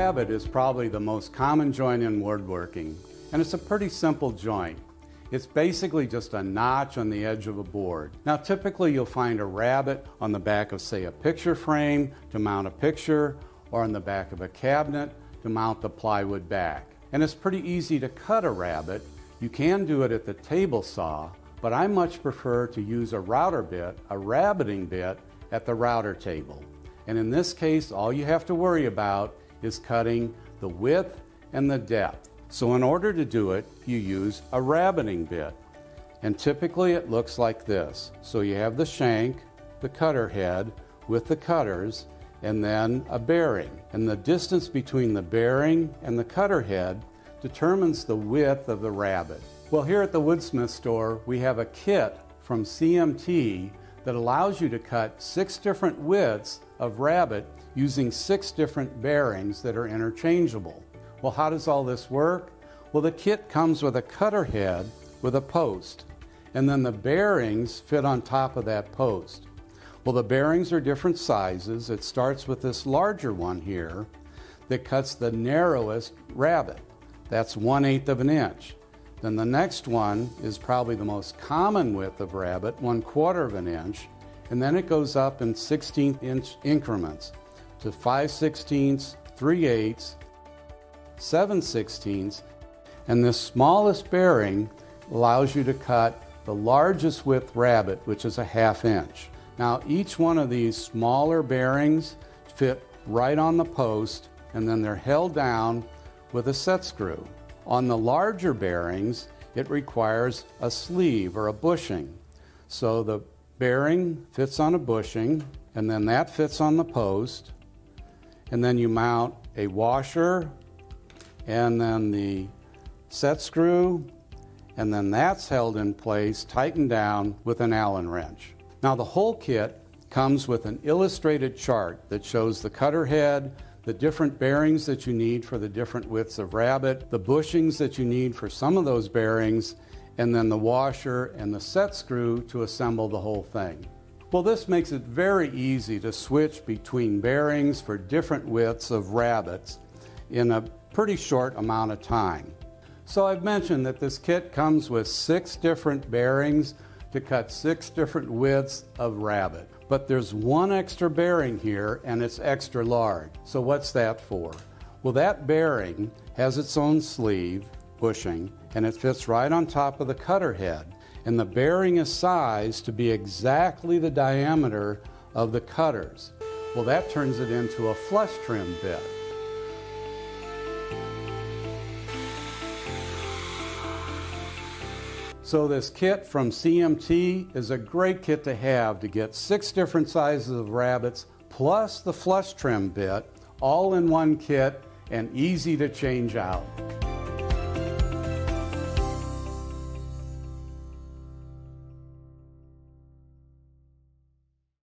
rabbet is probably the most common joint in woodworking, and it's a pretty simple joint. It's basically just a notch on the edge of a board. Now typically you'll find a rabbet on the back of, say, a picture frame to mount a picture, or on the back of a cabinet to mount the plywood back. And it's pretty easy to cut a rabbet. You can do it at the table saw, but I much prefer to use a router bit, a rabbeting bit, at the router table. And in this case, all you have to worry about is cutting the width and the depth. So in order to do it, you use a rabbeting bit. And typically it looks like this. So you have the shank, the cutter head with the cutters, and then a bearing. And the distance between the bearing and the cutter head determines the width of the rabbet. Well, here at the Woodsmith store, we have a kit from CMT that allows you to cut 6 different widths of rabbet using 6 different bearings that are interchangeable. Well, how does all this work? Well, the kit comes with a cutter head with a post, and then the bearings fit on top of that post. Well, the bearings are different sizes. It starts with this larger one here that cuts the narrowest rabbet. That's 1/8 of an inch. Then the next one is probably the most common width of rabbet, 1/4 of an inch, and then it goes up in 1/16 inch increments to 5/16, 3/8, 7/16, and this smallest bearing allows you to cut the largest width rabbet, which is a 1/2 inch. Now each one of these smaller bearings fit right on the post, and then they're held down with a set screw. On the larger bearings, it requires a sleeve or a bushing. So the bearing fits on a bushing, and then that fits on the post, and then you mount a washer, and then the set screw, and then that's held in place, tightened down with an Allen wrench. Now the whole kit comes with an illustrated chart that shows the cutter head, the different bearings that you need for the different widths of rabbet, the bushings that you need for some of those bearings, and then the washer and the set screw to assemble the whole thing. Well, this makes it very easy to switch between bearings for different widths of rabbets in a pretty short amount of time. So I've mentioned that this kit comes with 6 different bearings to cut 6 different widths of rabbet. But there's one extra bearing here, and it's extra large. So what's that for? Well, that bearing has its own sleeve, bushing, and it fits right on top of the cutter head. And the bearing is sized to be exactly the diameter of the cutters. Well, that turns it into a flush trim bit. So this kit from CMT is a great kit to have to get 6 different sizes of rabbets plus the flush trim bit all in one kit and easy to change out.